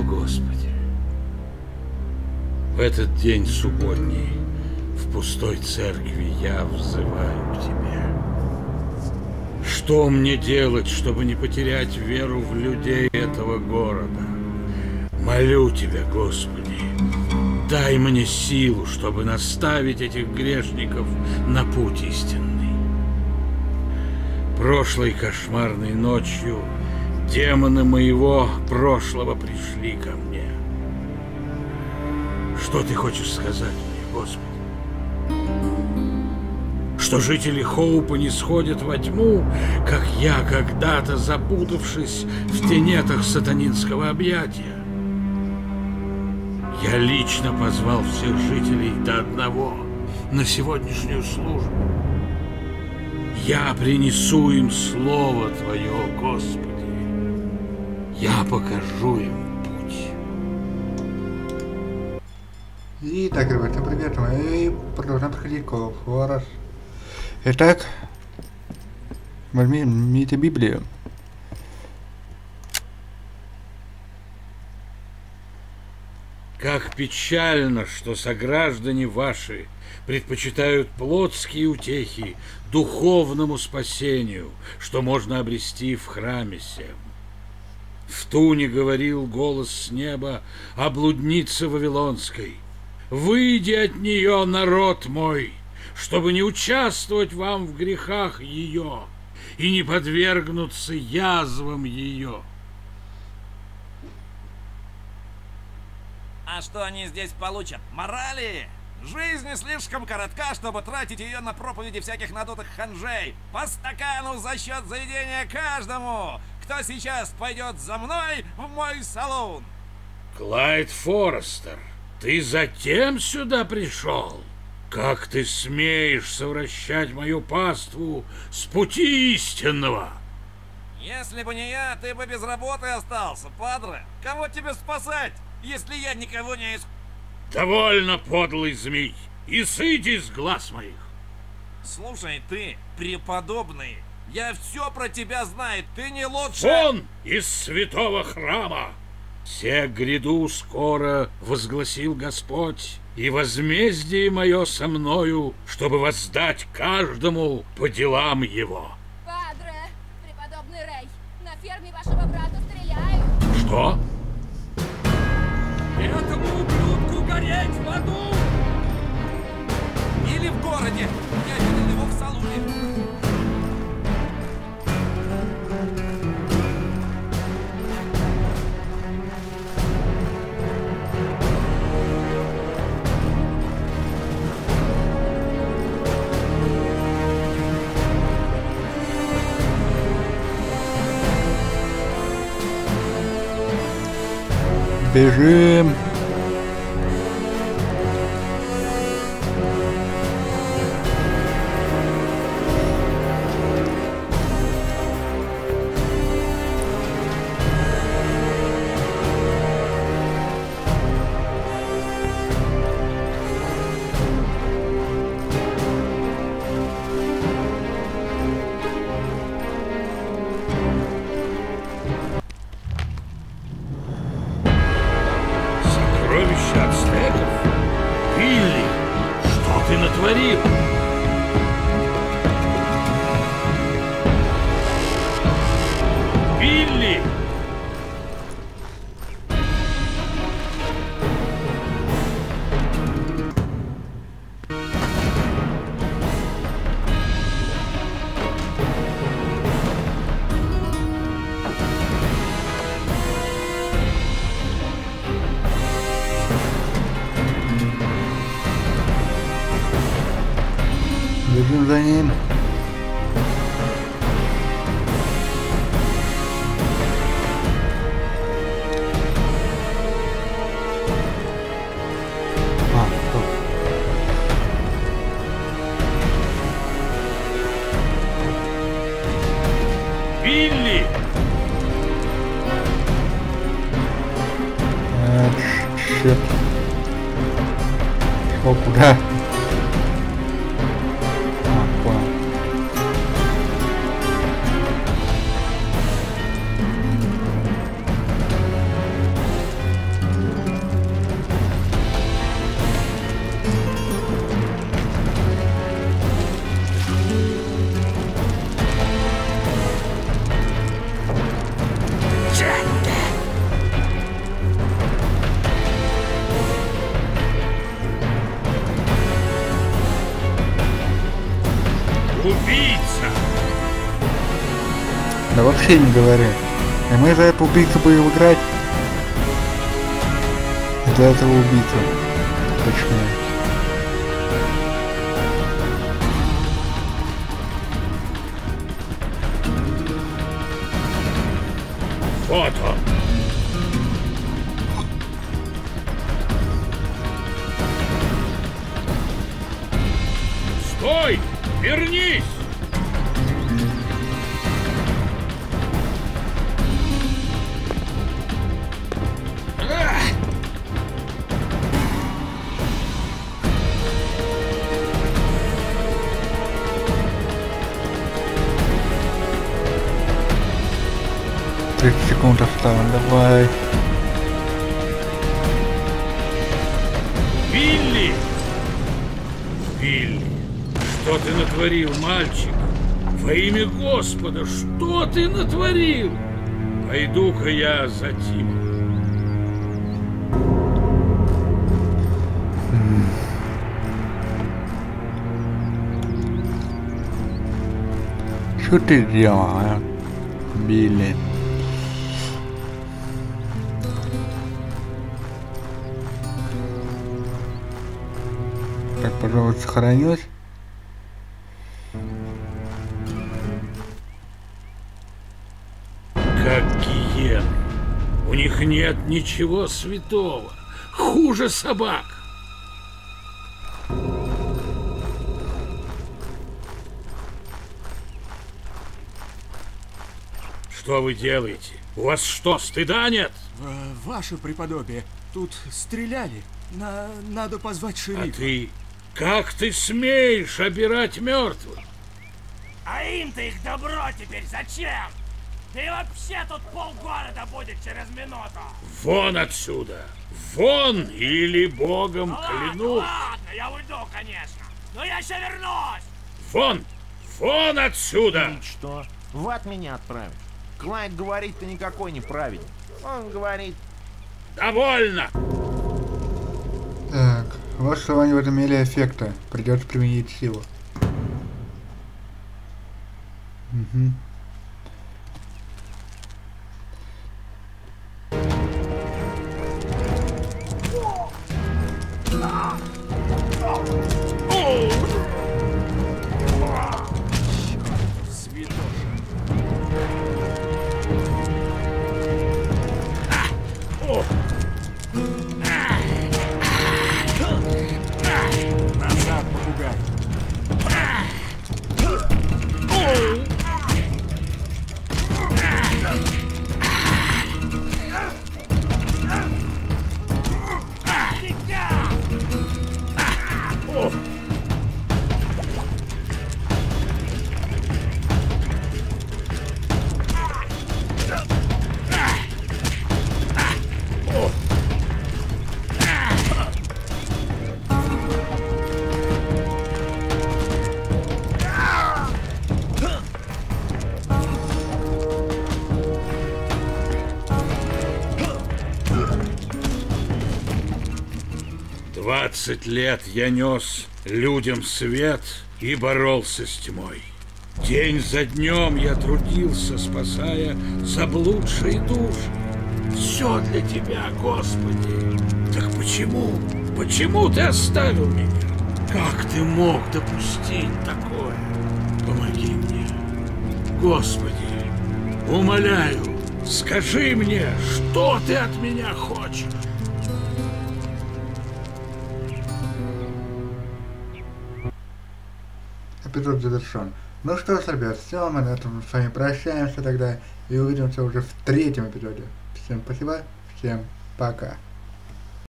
Господи, в этот день субботний в пустой церкви я взываю к Тебе. Что мне делать, чтобы не потерять веру в людей этого города? Молю Тебя, Господи, дай мне силу, чтобы наставить этих грешников на путь истинный. Прошлой кошмарной ночью демоны моего прошлого пришли ко мне. Что Ты хочешь сказать мне, Господи? Что жители Хоупа не сходят во тьму, как я когда-то, запутавшись в тенетах сатанинского объятия? Я лично позвал всех жителей до одного на сегодняшнюю службу. Я принесу им Слово Твое, Господи. Я покажу им путь. Итак, ребята, привет, мы продолжаем проходить Call of Juarez. Итак, возьмите Библию. Как печально, что сограждане ваши предпочитают плотские утехи духовному спасению, что можно обрести в храме сем. В туне говорил голос с неба о блуднице Вавилонской. «Выйди от нее, народ мой, чтобы не участвовать вам в грехах ее и не подвергнуться язвам ее». А что они здесь получат? Морали? Жизнь слишком коротка, чтобы тратить ее на проповеди всяких надутых ханжей. По стакану за счет заведения каждому, кто сейчас пойдет за мной в мой салон. Клайд Форестер, ты затем сюда пришел? Как ты смеешь совращать мою паству с пути истинного? Если бы не я, ты бы без работы остался, падре. Кого тебе спасать, если я никого не Довольно, подлый змей, и сыдь из глаз моих. Слушай, ты, преподобный, я все про тебя знаю, ты не лучше... Вон из святого храма! «Се гряду скоро, возгласил Господь, и возмездие мое со мною, чтобы воздать каждому по делам его». Падре, преподобный Рэй, на ферме вашего брата стреляют. Что? Этому ублюдку гореть в аду! Или в городе! Я видел его в салоне. Бежим! Сокровища ацтеков? Билли, что ты натворил? Билли! Бежим за ним. Стоп. Билли! Черт. Шел куда? Понял. вообще не говори. И мы за этого убийцу будем играть. За этого убийцу. Точнее. Вот он. Стой! Вернись! Секунд осталось, давай. Билли! Билли, что ты натворил, мальчик? Во имя Господа, что ты натворил? Пойду-ка я за Тимом. Что ты делал, а? Билли. Так, пожалуйста, сохранюсь. Как гиен. У них нет ничего святого. Хуже собак. Что вы делаете? У вас что, стыда нет? Ваше преподобие, тут стреляли. Надо позвать шерифа. А ты... Как ты смеешь обирать мертвых? А им-то их добро теперь зачем? Да и вообще тут полгорода будет через минуту. Вон отсюда! Вон! Или богом Ну клянусь! ладно, я уйду, конечно. Но я еще вернусь. Вон! Вон отсюда! И что? В ад меня отправишь? Клайд говорит, ты никакой не праведник. Он говорит... Довольно! Так, вот что они в этом имели эффекта. Придется применить силу. Угу. Назад, попугай. «20 лет я нес людям свет и боролся с тьмой. День за днем я трудился, спасая заблудшие души. Все для Тебя, Господи. Так почему? Почему Ты оставил меня? Как Ты мог допустить такое? Помоги мне. Господи, умоляю, скажи мне, что Ты от меня хочешь?» Эпизод завершен. Ну что ж, ребят, все, мы на этом с вами прощаемся тогда и увидимся уже в 3-м эпизоде. Всем спасибо, всем пока.